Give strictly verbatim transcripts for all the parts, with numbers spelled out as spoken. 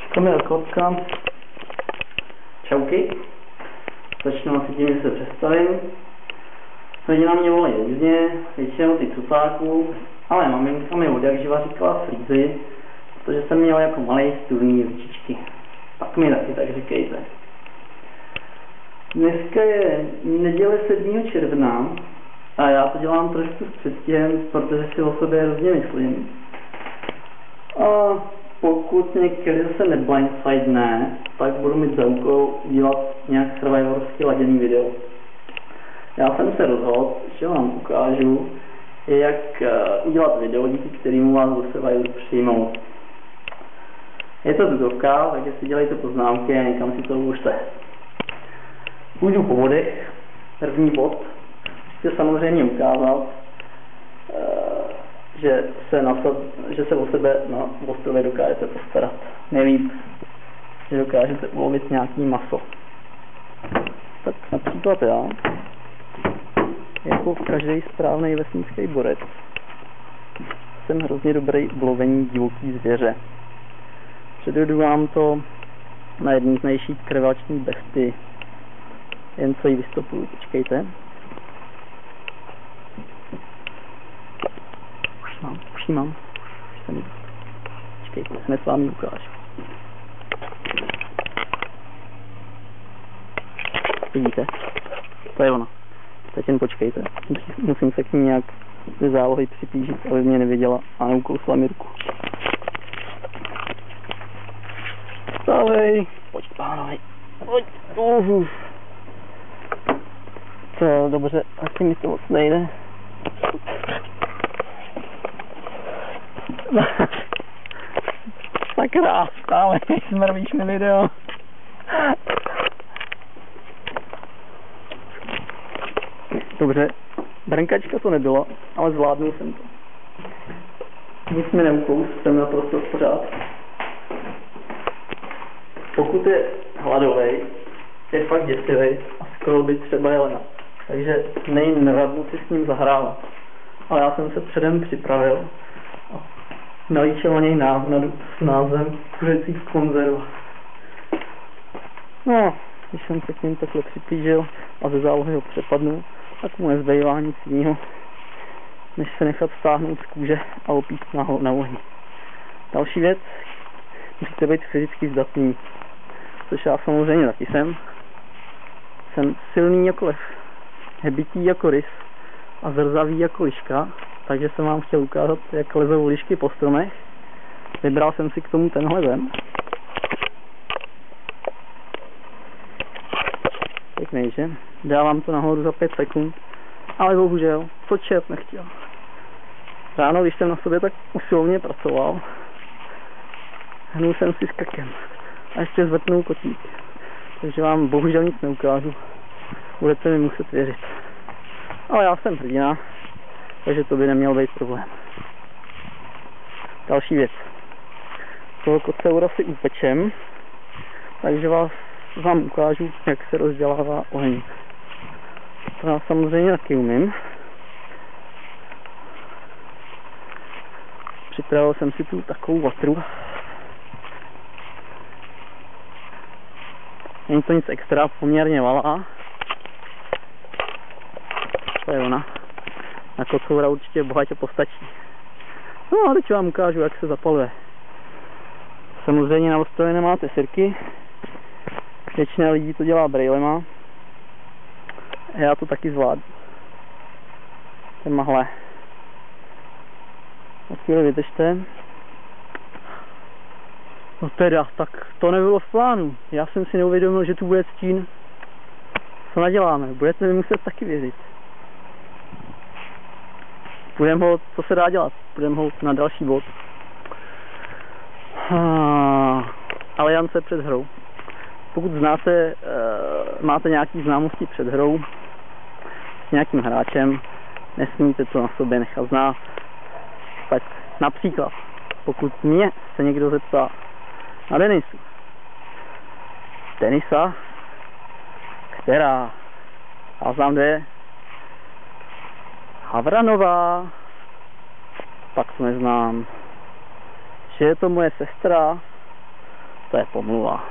Kamil Kotka. Čauky. Začnu asi tím, že se představím. Rodina mě volí různě, většinou ty cucáků, ale maminka mi od jak živa říkala Frýzy, protože jsem měl jako malej studný ručičky. Tak mi taky tak říkejte. Dneska je neděle sedmého června a já to dělám trošku s předstihem, protože si o sobě hrozně myslím. A pokud mě někdy zase neblindsidene, tak budu mít za úkol dělat nějak survivorsky laděný video. Já jsem se rozhodl, že vám ukážu, jak udělat video, díky kterému vás do Survivoru přijmou. Je to tutovka, takže si dělejte poznámky a někam si to uložte. Půjdu po bodech. První bod. Chci samozřejmě ukázat, že se, na sebe, že se o sebe na ostrově dokážete postarat. Nejlíp, že dokážete ulovit nějaký maso. Tak například já, jako každý správný vesnický borec, jsem hrozně dobrý v lovení divoký zvěře. Předvedu vám to na jedný z nejší krvační besty. Jen co ji vystopuju, počkejte. Už mám, už ji mám. Už jsem ji dostal. Počkejte, hned vám ji ukážu. Vidíte? To je ona. Teď jen počkejte. Musím se k ní nějak ze zálohy připlížit, aby mě neviděla a neukousla Mirku. Vstávej! Pojď, pánové. Pojď. Uhu. To dobře, asi mi to moc nejde. Sakra, stále smrvíš mi video. Dobře, brnkačka to nebylo, ale zvládnul jsem to. Nic mi neukous, jsem naprosto v pořádku. Pokud je hladovej, je fakt děsivej a skoro by třeba jelena. Takže nejnradnu si s ním zahrávat. Ale já jsem se předem připravil a nalíčil na něj návnadu s názvem kuřecí konzerva. No, když jsem se k něm takhle připlížil a ze zálohy ho přepadnul, tak mu nezbývá nic jiného, než se nechat stáhnout z kůže a opít na, na ohni. Další věc, musíte být fyzicky zdatný, což já samozřejmě taky jsem. Jsem silný jako lev, hebitý jako rys a zrzavý jako liška, takže jsem vám chtěl ukázat, jak lezou lišky po stromech. Vybral jsem si k tomu tenhle zem. Pěkný, že? Dávám to nahoru za pět sekund, ale bohužel, to čert nechtěl. Ráno, když jsem na sobě tak usilovně pracoval, hnul jsem si s krkem a ještě zvrtnul kotík. Takže vám bohužel nic neukážu. Budete mi muset věřit. Ale já jsem hrdina, takže to by neměl být problém. Další věc. Toho kocoura si upečem, takže vás vám ukážu, jak se rozdělává oheň. To já samozřejmě taky umím. Připravil jsem si tu takovou vatru. Není to nic extra, poměrně malá. To je ona. Na kocoura určitě bohatě postačí. No a teď vám ukážu, jak se zapaluje. Samozřejmě na ostrově nemáte sirky. Většina lidí to dělá brejlema. Já to taky zvládnu. Témahle. Na chvíli vydržte. No teda, tak to nebylo v plánu. Já jsem si neuvědomil, že tu bude stín. Co naděláme? Budete mi muset taky věřit. Půjdeme ho, co se dá dělat? Půjdeme ho na další bod. Aliance před hrou. Pokud znáte, máte nějaké známosti před hrou s nějakým hráčem, nesmíte to na sobě nechat znát. Tak například, pokud mě se někdo zeptá na Denisu. Denisa? Která? Já znám, kde je. Havranová. Pak to neznám. Že je to moje sestra. To je pomluva.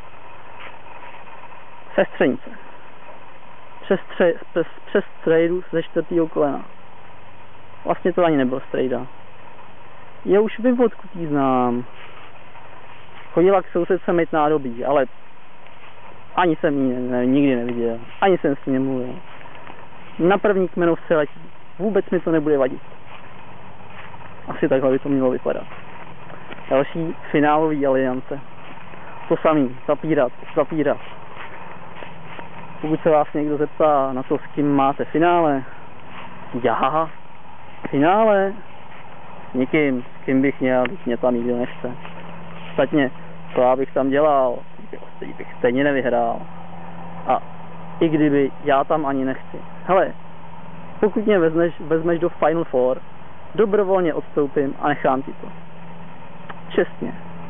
Sestřenice. Přes, tře, přes, přes strejdu ze čtvrtýho kolena. Vlastně to ani nebyl strejda. Já už vím, odkud jí znám. Chodila k sousedce mít nádobí, ale ani jsem ji ne, nikdy neviděl. Ani jsem s ní nemluvil. Na první kmenovce letí. Vůbec mi to nebude vadit. Asi takhle by to mělo vypadat. Další finálový aliance. To samý, zapírat, zapírat. Pokud se vás někdo zeptá na to, s kým máte finále, já, finále, s nikým, s kým bych měl, když mě tam nikdo nechce. Ostatně, co já bych tam dělal, bych stejně nevyhrál. A i kdyby, já tam ani nechci. Hele, pokud mě vezmeš, vezmeš do Final Four, dobrovolně odstoupím a nechám ti to. Čestně.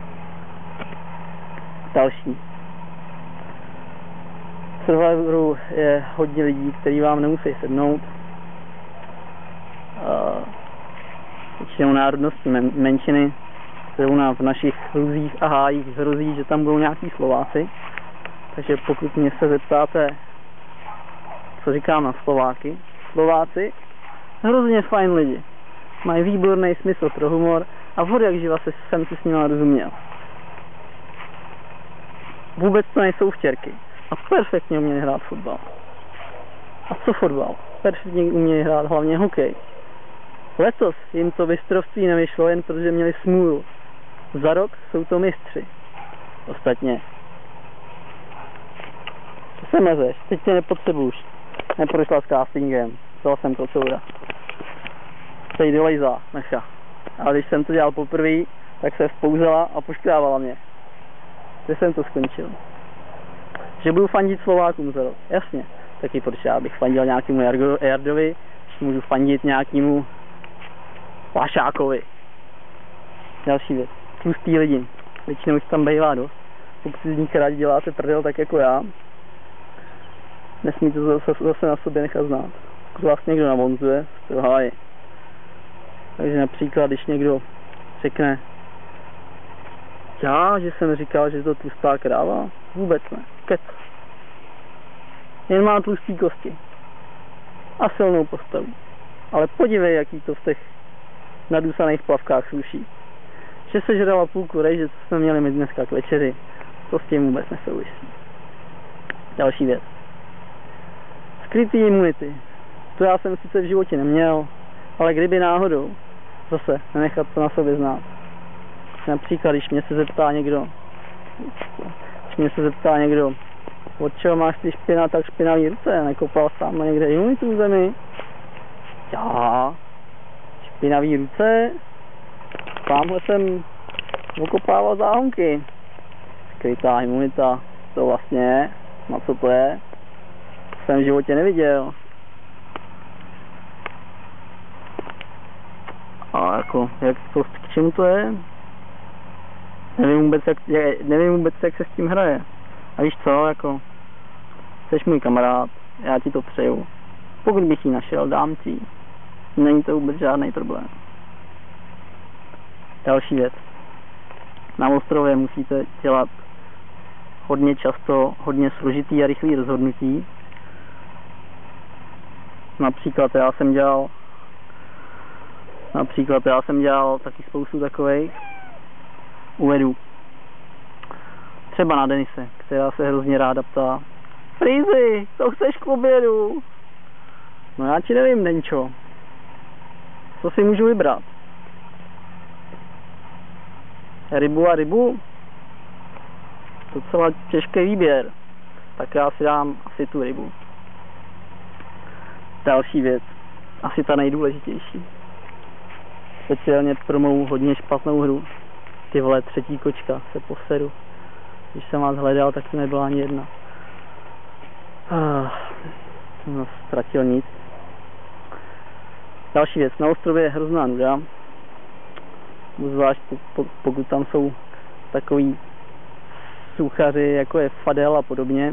Další. V Survivoru je hodně lidí, kteří vám nemusí sednout. Většinou národnostní men menšiny. Zrovna v našich hruzích a hájích hrozí, že tam budou nějaký Slováci. Takže pokud mě se zeptáte, co říkám na Slováky, Slováci, hrozně fajn lidi. Mají výborný smysl pro humor a od jak živa se, jsem si s nimi rozuměl. Vůbec to nejsou vtěrky. A perfektně uměli hrát fotbal. A co fotbal? Perfektně uměli hrát hlavně hokej. Letos jim to mistrovství nevyšlo jen protože měli smůlu. Za rok jsou to mistři. Ostatně. Co se mezeš? Teď tě nepotřebuji. Neprošla s castingem. Vzal jsem kocoura. Teď dolejzá, necha. Ale když jsem to dělal poprvé, tak se vzpouzela a poškrávala mě. Kde jsem to skončil? Že budu fandit Slovákům za rok. Jasně. Taky protože já bych fandil nějakému Jardovi, že můžu fandit nějakému Pašákovi. Další věc. Tlustý lidi. Většinou jich tam bývá dost. Pokud si z nich rádi děláte prdel tak jako já, nesmíte to zase, zase na sobě nechat znát. Pokud vás někdo navonzuje, jste v háji. Takže například, když někdo řekne, já, že jsem říkal, že je to tlustá kráva, vůbec ne. Kec. Jen má tlustý kosti. A silnou postavu. Ale podívej, jaký to v těch nadusaných plavkách sluší. Že se žrala půlku rejže, co jsme měli my dneska k večeři, to s tím vůbec nesouvisí. Další věc. Skrytý imunity. To já jsem sice v životě neměl, ale kdyby náhodou, zase nenechat to na sobě znát. Například, když mě se zeptá někdo, když mě se zeptá někdo, od čeho máš ty špina, tak špinavý ruce, nekopal sám na někde imunitu v zemi? Já, špinavý ruce, tamhle jsem okopával záhonky. Skrytá imunita, to vlastně je, na co to je, jsem v životě neviděl. A jako, jak to, k čemu to je? Nevím vůbec, jak, nevím vůbec, jak se s tím hraje. A víš co, jako, jsi můj kamarád, já ti to přeju. Pokud bych ji našel, dám ti. Není to vůbec žádný problém. Další věc. Na ostrově musíte dělat hodně často, hodně složitý a rychlý rozhodnutí. Například já jsem dělal Například já jsem dělal taky spoustu takových. Uvedu. Třeba na Denise, která se hrozně ráda ptá. Frýzy, co chceš k obědu? No já ti nevím, Denčo. Co si můžu vybrat? Rybu a rybu? Docela těžký výběr. Tak já si dám asi tu rybu. Další věc. Asi ta nejdůležitější. Speciálně pro mou hodně špatnou hru. Ty vole, třetí kočka, se poseru. Když jsem vás hledal, tak to nebyla ani jedna. Ah, no, ztratil nic. Další věc, na ostrově je hrozná nuda. Zvlášť pokud tam jsou takový suchaři, jako je Fadel a podobně.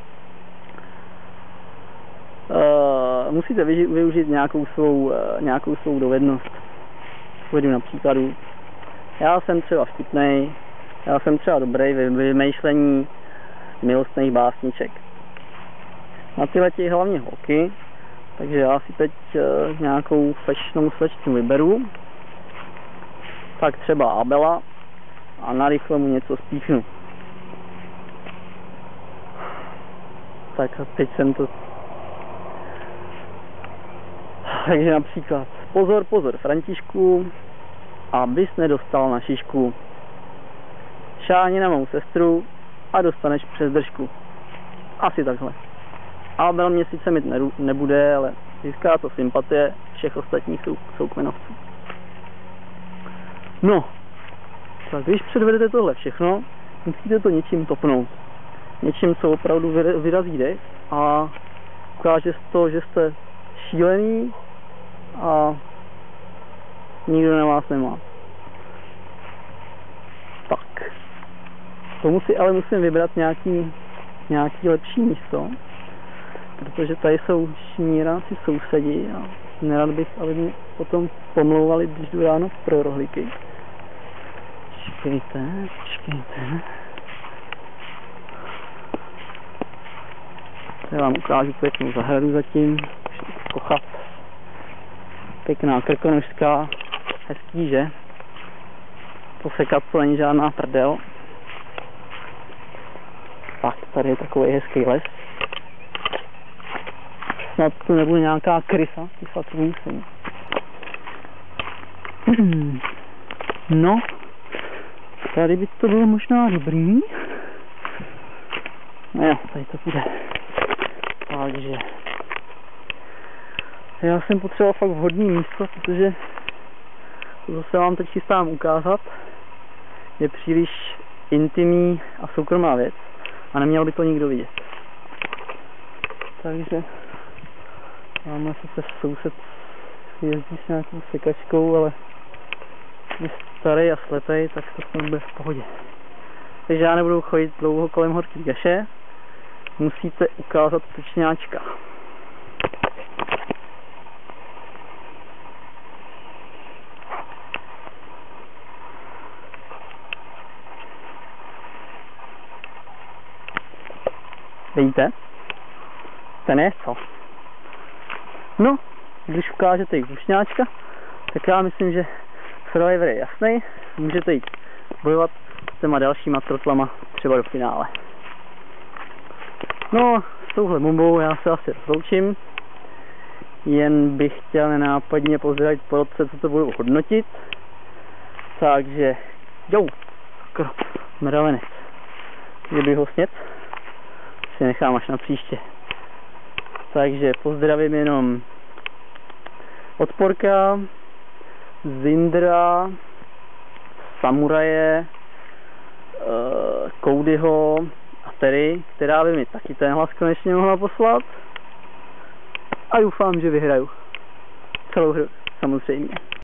Uh, musíte využít nějakou svou, uh, nějakou svou dovednost. Uvedu na příkladu. Já jsem třeba vtipnej, Já jsem třeba dobrý v vymýšlení milostných básniček. Na tyhle těch hlavně holky, takže já si teď uh, nějakou fešnou slečnu vyberu. Tak třeba Abela a narychle mu něco spíchnu. Tak a teď jsem to... Takže například pozor, pozor Františku, abys nedostal na šišku. Šáhni na mou sestru a dostaneš přes držku. Asi takhle. Abel mě sice mít nebude, ale získá to sympatie všech ostatních jsou, jsou kmenovců. No, tak když předvedete tohle všechno, musíte to něčím topnout. Něčím, co opravdu vyrazí dech a ukáže to, že jste šílený a nikdo na vás nemá. Tak. Tomu si ale musím vybrat nějaký, nějaký lepší místo, protože tady jsou šmíráci sousedi a nerad bych, aby mě potom pomlouvali, když jdu ráno pro rohlíky. Počkejte, počkejte. Já vám ukážu pěknou zahradu zatím. Kochat. Pěkná krkonožská. Hezký, že? Posekat to není žádná prdel. Tak, tady je takový hezký les. Snad to nebude nějaká krysa, ty fakt musím. No, tady by to bylo možná dobrý. No jo, tady to bude. Takže já jsem potřeboval fakt vhodný místo, protože to zase vám teď chystám ukázat. Je příliš intimní a soukromá věc a neměl by to nikdo vidět. Takže máme sice soused jezdí s nějakou sekačkou, ale je starý a slepej, tak to snad bude v pohodě. Takže já nebudu chodit dlouho kolem horký gaše. Musíte ukázat tučňáčka. Vidíte? Ten je co? No, když ukážete i tučňáčka, tak já myslím, že survivor je jasný. Můžete jít bojovat s těma dalšíma trotlama třeba do finále. No, s touhle bombou já se asi rozloučím. Jen bych chtěl nenápadně pozdravit porodce, co to budu hodnotit. Takže, jo, mravenec. Kdyby ho snět, si nechám až na příště. Takže pozdravím jenom Odporka, Zindra, Samuraje, Codyho a Terry, která by mi taky ten hlas konečně mohla poslat. A doufám, že vyhraju celou hru, samozřejmě.